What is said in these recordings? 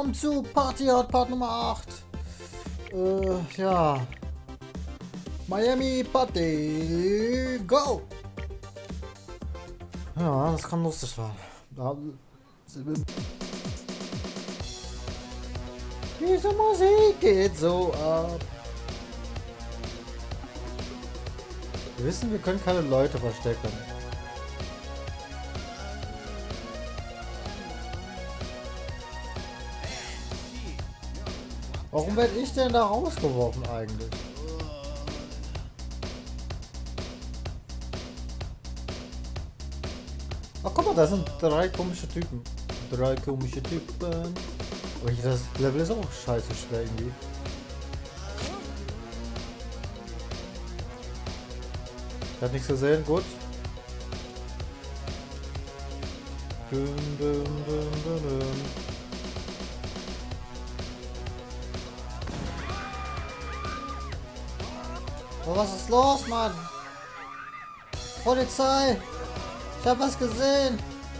willkommen zu Party Hard Part Nummer 8. Ja. Miami Party, go! Ja, das kann lustig werden. Diese Musik geht so ab. Wir wissen, wir können keine Leute verstecken. Warum werde ich denn da rausgeworfen eigentlich? Ach guck mal, da sind drei komische Typen. Aber das Level ist auch scheiße schwer irgendwie. Ich hab nichts gesehen, gut. Oh, was ist los, Mann? Polizei! Ich hab was gesehen!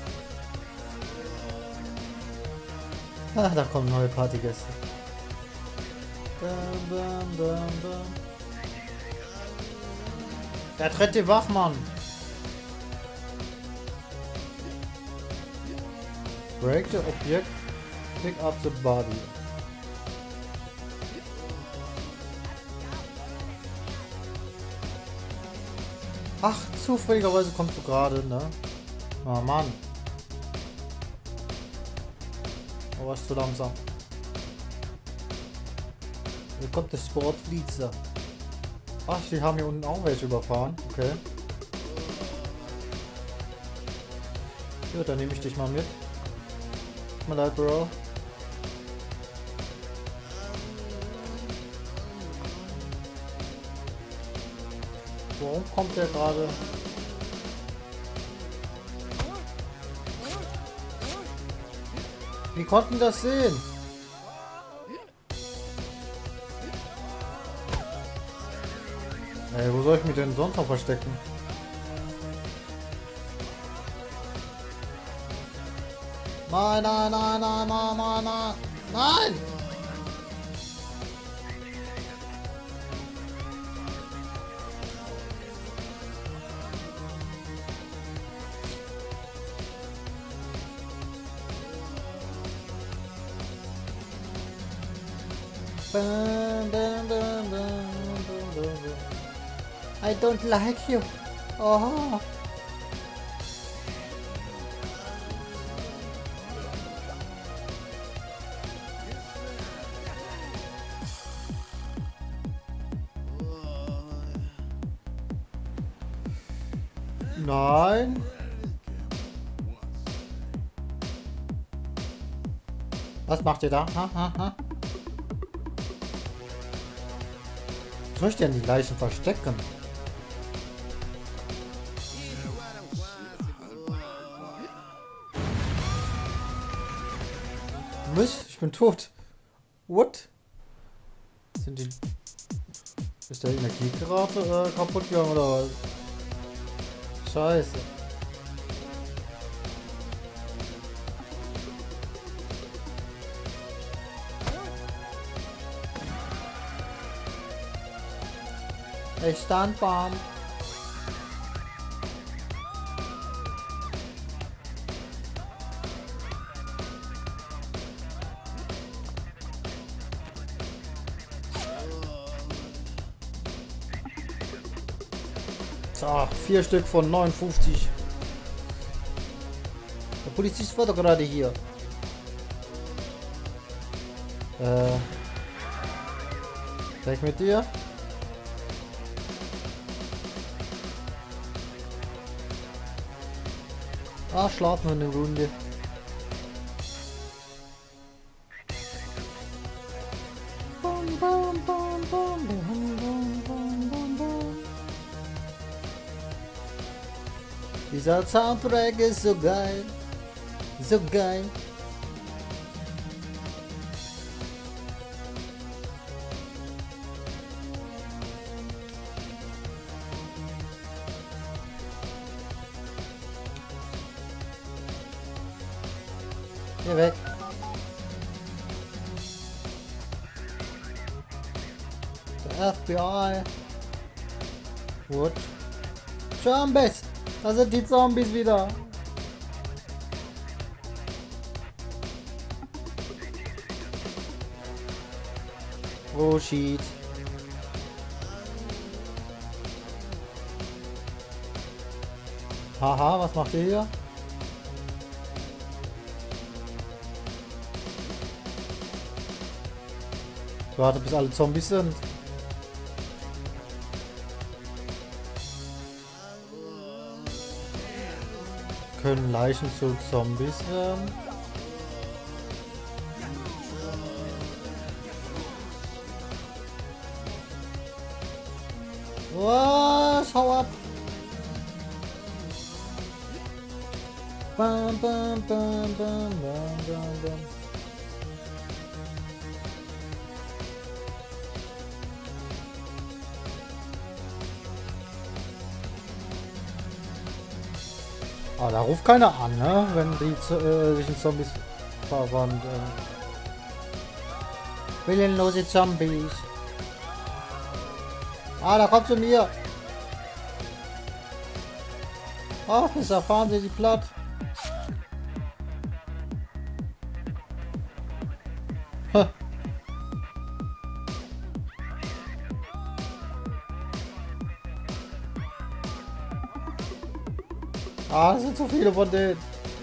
Ah, da kommen neue Partygäste. Der dritte Wachmann! Break the object, pick up the body. Ach, zufälligerweise kommst du gerade, ne? Oh Mann. Oh, was zu langsam. Hier kommt der Sportflieger. Ach, die haben hier unten auch welche überfahren. Okay. Ja, dann nehme ich dich mal mit. Tut mir leid, Bro. Warum kommt der gerade? Wie konnten das sehen? Ey, wo soll ich mich denn sonst noch verstecken? Nein, nein, nein, nein, nein, nein, nein, nein! I don't like you. Oh. Nein. Was macht ihr da? Ha, ha, ha. Soll ich denn die Leichen verstecken? Mist, ich bin tot. What? Sind die... Ist der Energiegerate kaputt gegangen oder was? Scheiße. Ich stand Bahn. So, 4 Stück von 59. Der Polizist war doch gerade hier. Weg mit dir. Ah, schlafen wir eine Runde. Dieser Soundtrack ist so geil. So geil. Geh weg. FBI. What? Zombies! Da sind die Zombies wieder. Oh shit. Haha, was macht ihr hier? Ich warte, bis alle Zombies sind. Können Leichen zu Zombies werden? Was? Hau ab! Bam, bam, bam, bam, bam, bam, bam. Ah, da ruft keiner an, ne? Wenn die sich in Zombies verwandeln. Willenlose Zombies. Ah, da kommt zu mir. Ah, bis erfahren sie die platt. Ha. Ah, es sind so viele von denen.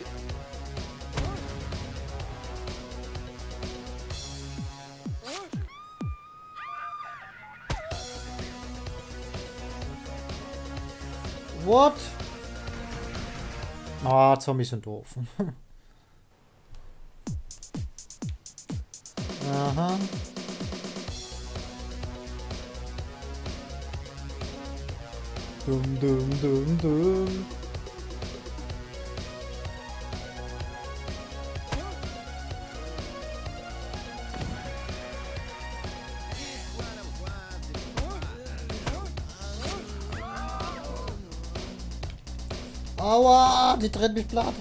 What? Ah, Zombies sind doof. Aha. Dum dum dum dum. Aua, die trennt mich platt.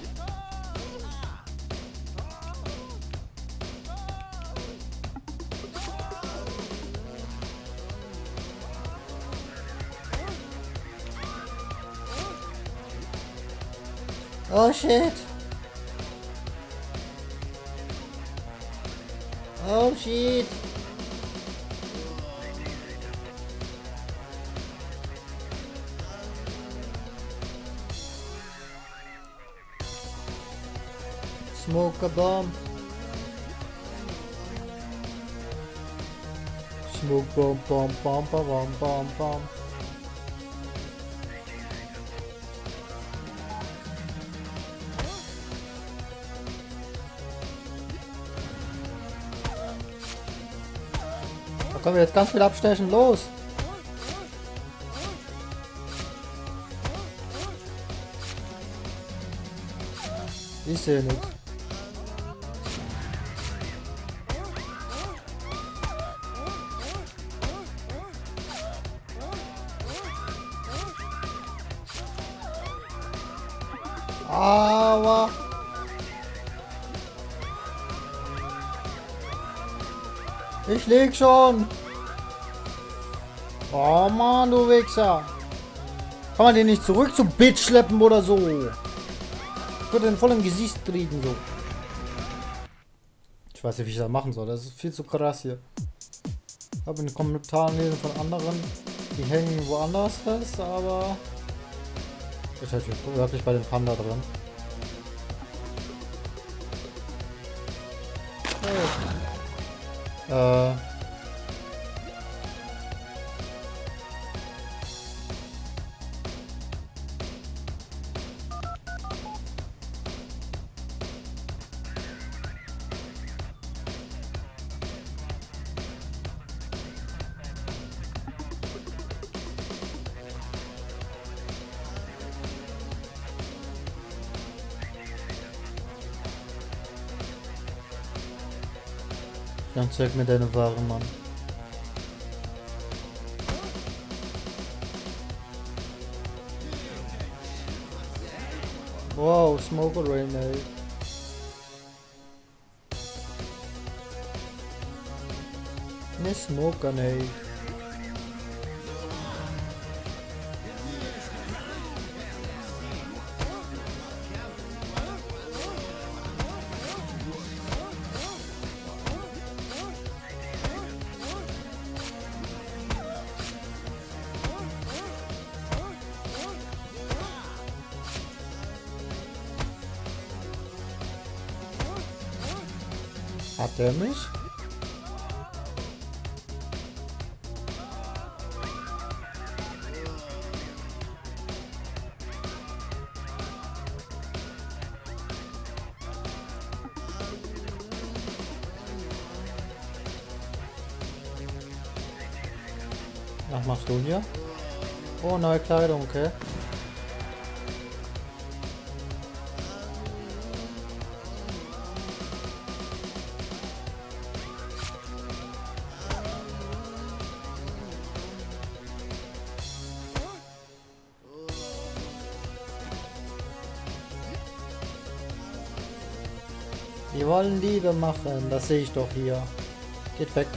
Oh shit. Oh shit. Smoke a bomb. Smoke bomb, bomb, bomb, bomb, bomb, bomb. Da können wir jetzt ganz viel abstechen. Los! Ich sehe nichts. Aua! Ich lieg schon! Oh Mann, du Wichser! Kann man den nicht zurück zum Bitch schleppen oder so? Ich würde den voll im Gesicht treten, so. Ich weiß nicht, wie ich das machen soll. Das ist viel zu krass hier. Ich habe in den Kommentaren lesen von anderen, die hängen woanders fest, aber ich bin wirklich bei den Panda drin. Hey. Dann zeig mir deine Ware, Mann. Wow, smoke grenade. Ne smoke grenade. Hat der mich? Was machst du hier? Oh, neue Kleidung, okay. Die wollen Liebe machen, das sehe ich doch hier. Geht weg.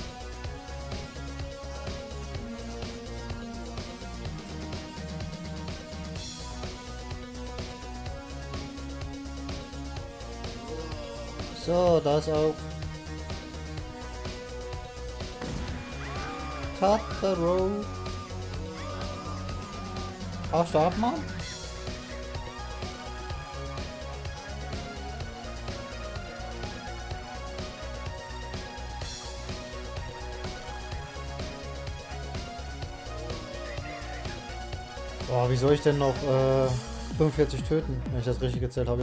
So, das auch. Cut the road. Brauchst du abmachen? Boah, wie soll ich denn noch 45 töten, wenn ich das richtig gezählt habe?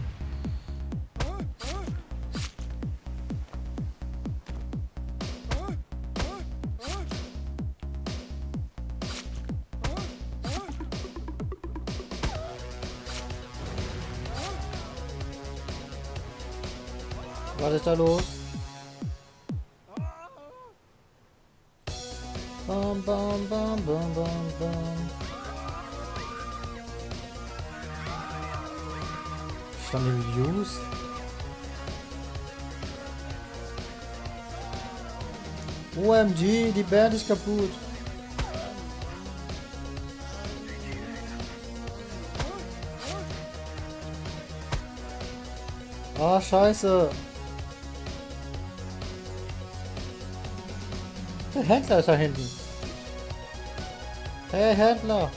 Was ist da los? Bam, bam, bam, bam, bam, bam. Stand die Reviews? OMG, die Band ist kaputt. Ah, scheiße. Der Händler ist da hinten. Hey, Händler.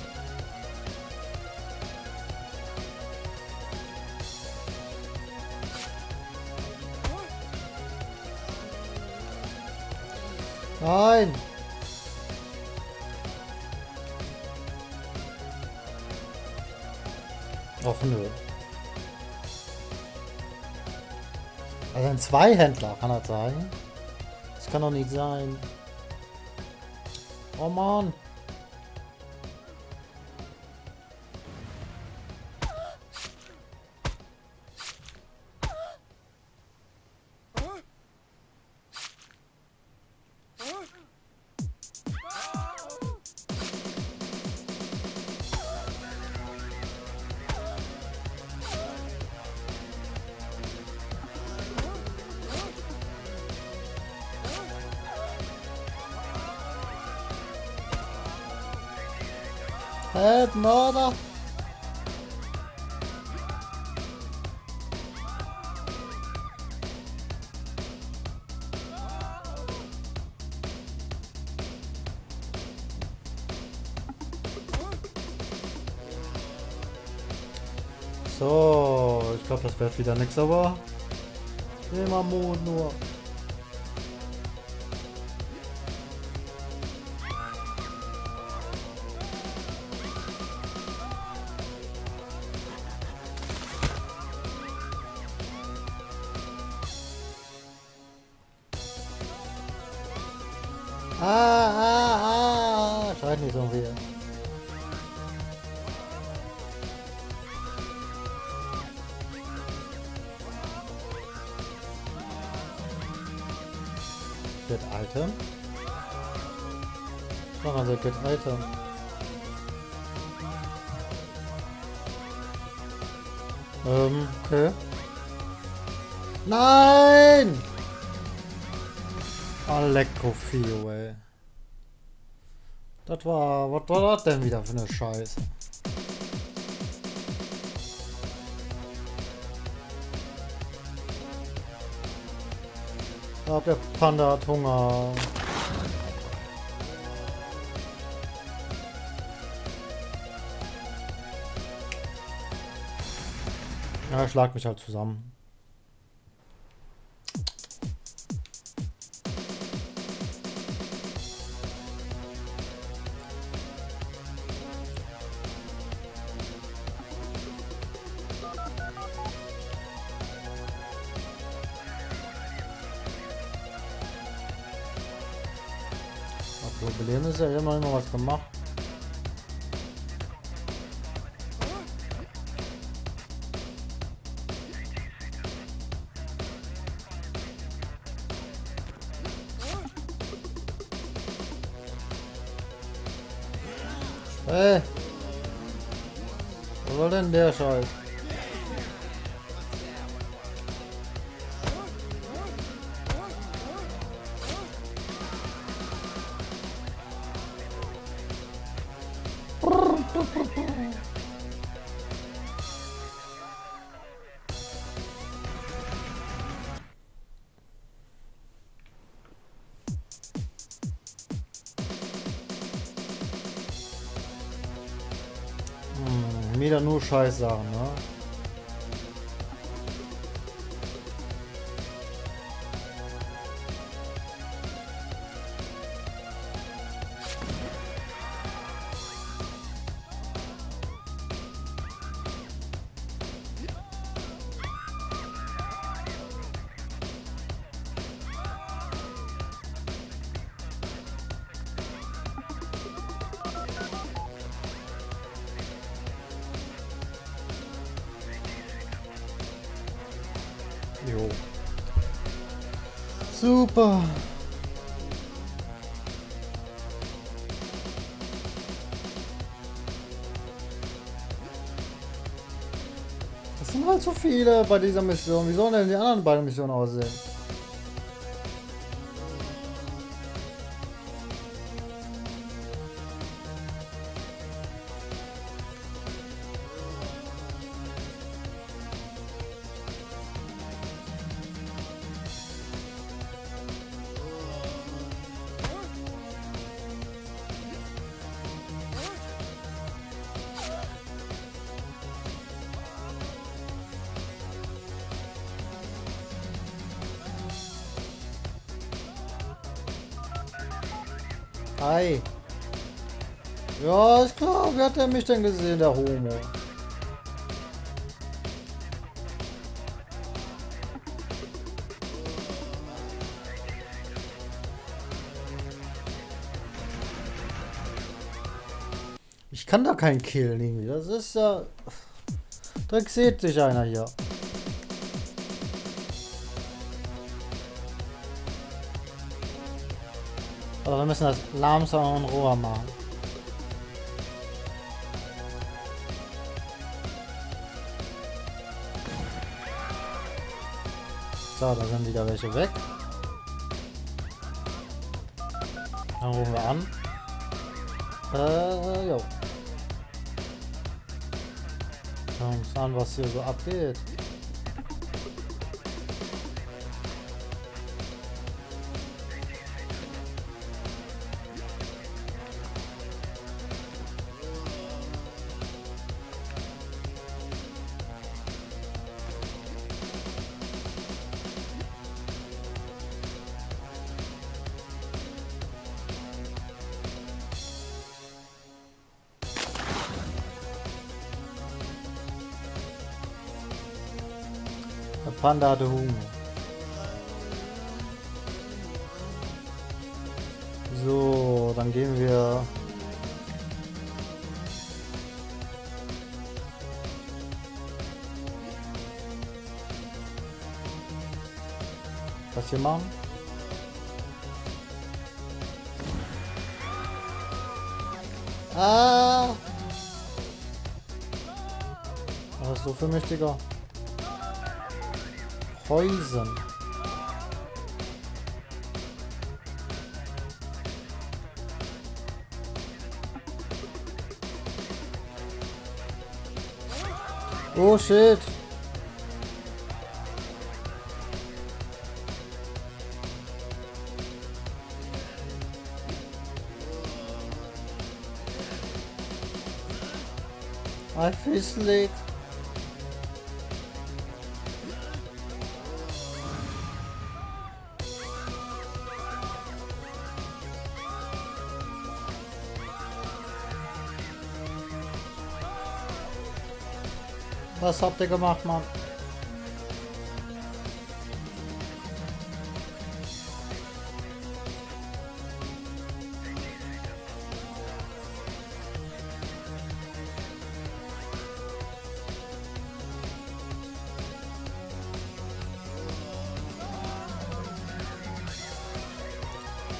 Nein. Och nö. Also ein Zweihändler, kann das sein? Das kann doch nicht sein. Oh Mann. Help, Mörder! So, ich glaube, das wird wieder nix, aber immer Mond nur. Schreit nicht so viel. Get Item. Noch also Get Item. Okay. Nein! Elektrofio, ey. Das war... Was war das denn wieder für eine Scheiße? Ich glaub, der Panda hat Hunger. Ja, schlag mich halt zusammen. Problem ist ja, ich habe noch immer was gemacht. Hey! Was soll denn der Scheiß? Wieder nur Scheißsachen, ne? Jo. Super. Das sind halt so viele bei dieser Mission. Wie sollen denn die anderen beiden Missionen aussehen? Hi. Ja, ist klar. Wie hat er mich denn gesehen, der Homo? Ich kann da keinen killen irgendwie. Das ist ja... Dreck sieht sich einer hier. Aber wir müssen das langsam und roher machen. So, da sind wieder welche weg. Dann rufen wir an. Jo. Schauen wir uns an, was hier so abgeht. Der Panda hatte Hunger. So, dann gehen wir. Was hier machen? Ah! Was ist so für mich, Digga? Poison. Oh shit. I feel sleep. Was habt ihr gemacht, Mann?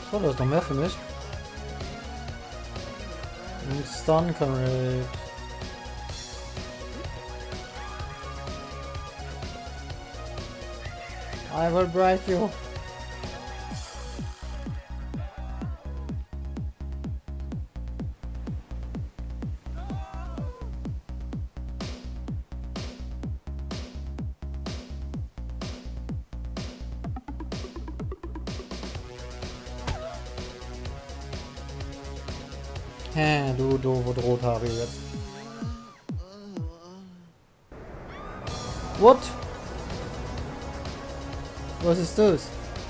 So, da ist noch mehr für mich. Und Stun Grenade. I will break you. Hä, du doofe Rothaare jetzt. What? Was ist das?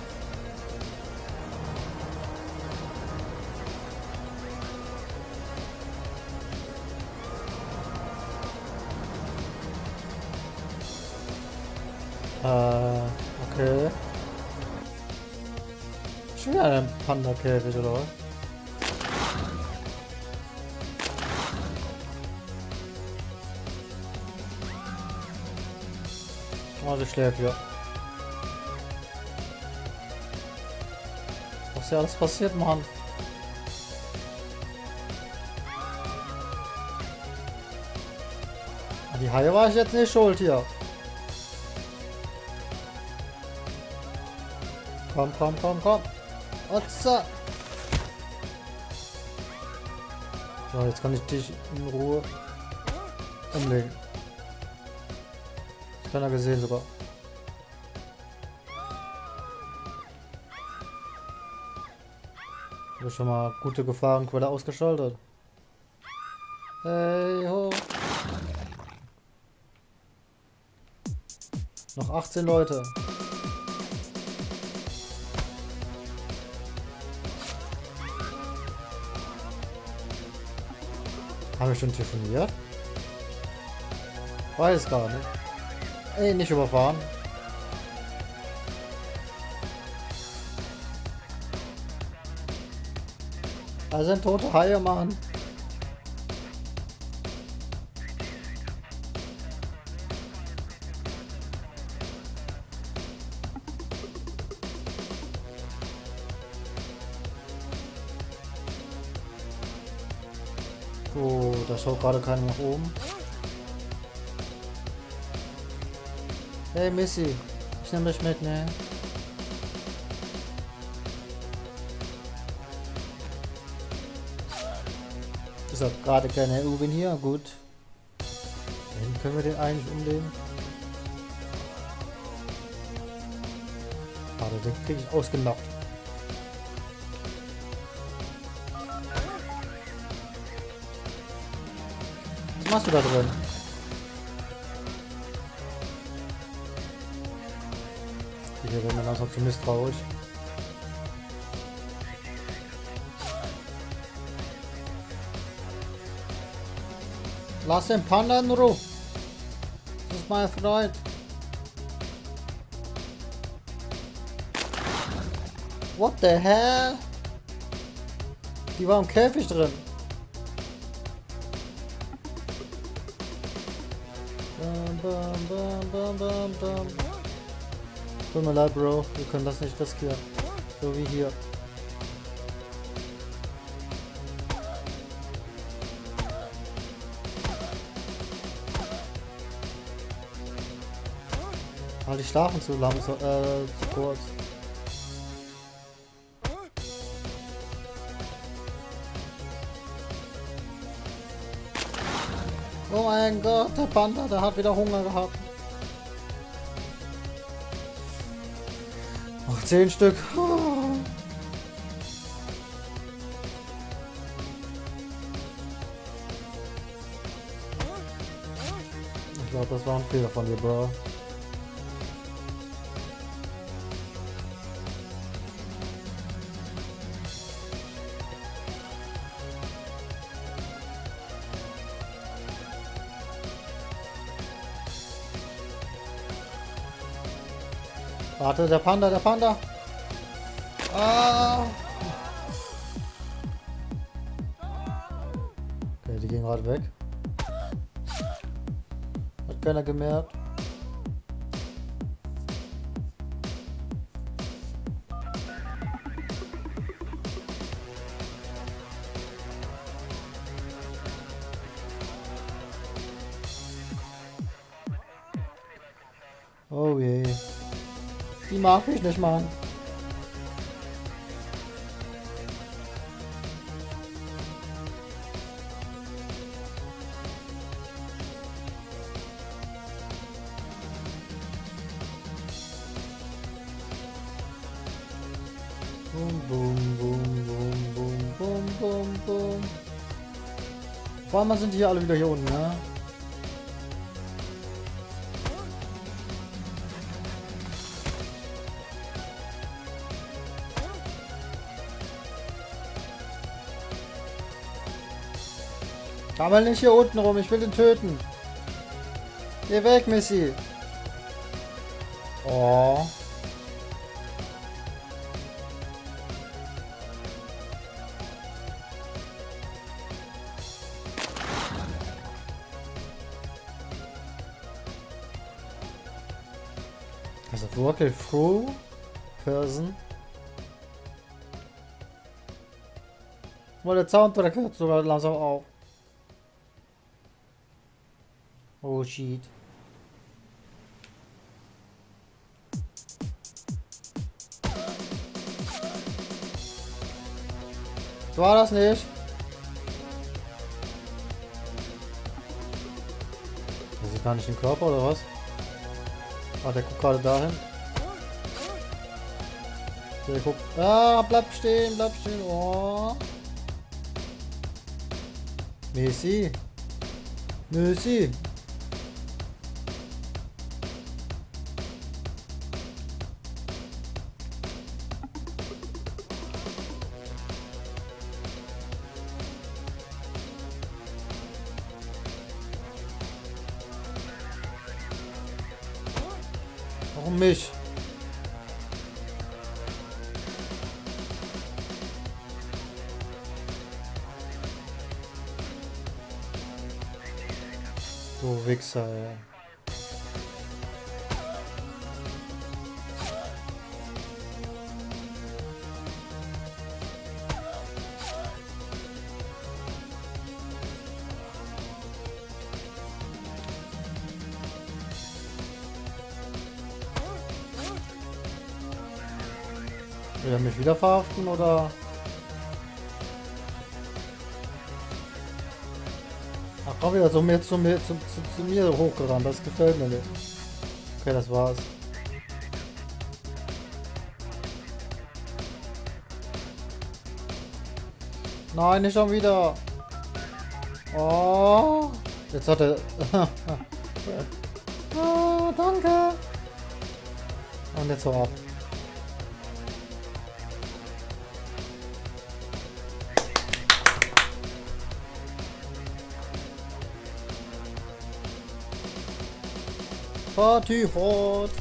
Okay. Schon wieder ein Panda-Käfig, oder was? Oh, der schläft ja. Was ist ja alles passiert, Mann? Die Haie war ich jetzt nicht schuld hier. Komm, komm, komm, komm. Otza. So, jetzt kann ich dich in Ruhe umlegen. Das hat keiner gesehen sogar. Ich habe schon mal gute Gefahrenquelle ausgeschaltet. Hey ho. Noch 18 Leute. Haben wir schon telefoniert? Weiß gar nicht. Ey, nicht überfahren. Da sind tote Haie, Mann. Oh, da schaut gerade keiner nach oben. Hey Missy, ich nehme dich mit, ne? Ich habe gerade keine Ubin hier, gut. Dann können wir den eigentlich umlegen. Warte, den kriege ich ausgenockt. Was machst du da drin? Hier werden wir langsam zu misstrauisch. Lass den Panda in Ruhe. Das ist mein Freund. What the hell? Die war im Käfig drin. Bam, bam, bam, bam, bam. Tut mir leid, Bro. Wir können das nicht riskieren. So wie hier. Ah, die schlafen zu lang, zu kurz. Oh mein Gott, der Panda, der hat wieder Hunger gehabt. Noch 10 Stück. Ich glaube, das war ein Fehler von dir, Bro. Warte, der Panda, der Panda. Ah. Okay, die gehen gerade weg. Hat keiner gemerkt. Oh je. Die mag ich nicht, Mann. Boom, boom, boom, boom, boom, boom, boom, boom. Vor allem sind die hier alle wieder hier unten, ne? Gammel nicht hier unten rum, ich will den töten. Geh weg, Missy. Oh. Also wirklich Through Person. Oh, der Sound, der hört sogar langsam auf. Oh shit. War das nicht? Der sieht gar nicht den Körper oder was? Ah, der guckt gerade dahin. Der guckt. Ah, bleib stehen, bleib stehen. Oh. Messi. Messi. Warum mich? Du Wichser, ey. Will er mich wieder verhaften oder? Ach, komm wieder zu mir hochgerannt. Das gefällt mir nicht. Okay, das war's. Nein, nicht schon wieder. Oh, jetzt hat er. Oh, danke. Und jetzt so ab. Party hot.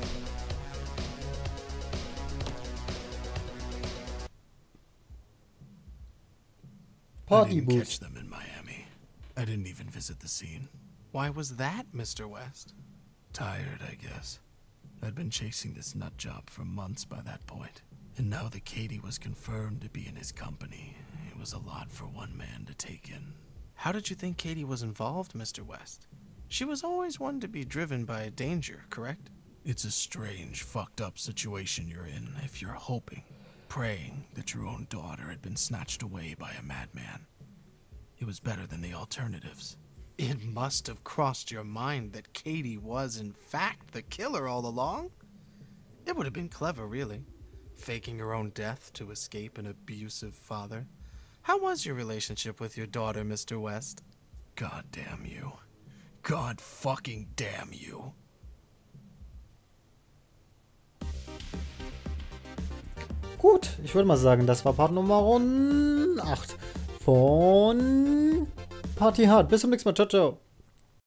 Party boost. Catch them in Miami. I didn't even visit the scene. Why was that, Mr. West? Tired, I guess. I'd been chasing this nut job for months by that point. And now that Katie was confirmed to be in his company, it was a lot for one man to take in. How did you think Katie was involved, Mr. West? She was always one to be driven by danger, correct? It's a strange, fucked up situation you're in if you're hoping, praying that your own daughter had been snatched away by a madman. It was better than the alternatives. It must have crossed your mind that Katie was, in fact, the killer all along? It would have been clever, really. Faking her own death to escape an abusive father. How was your relationship with your daughter, Mr. West? God damn you. God fucking damn you. Gut, ich würde mal sagen, das war Part Nummer 8 von Party Hard. Bis zum nächsten Mal. Ciao, ciao.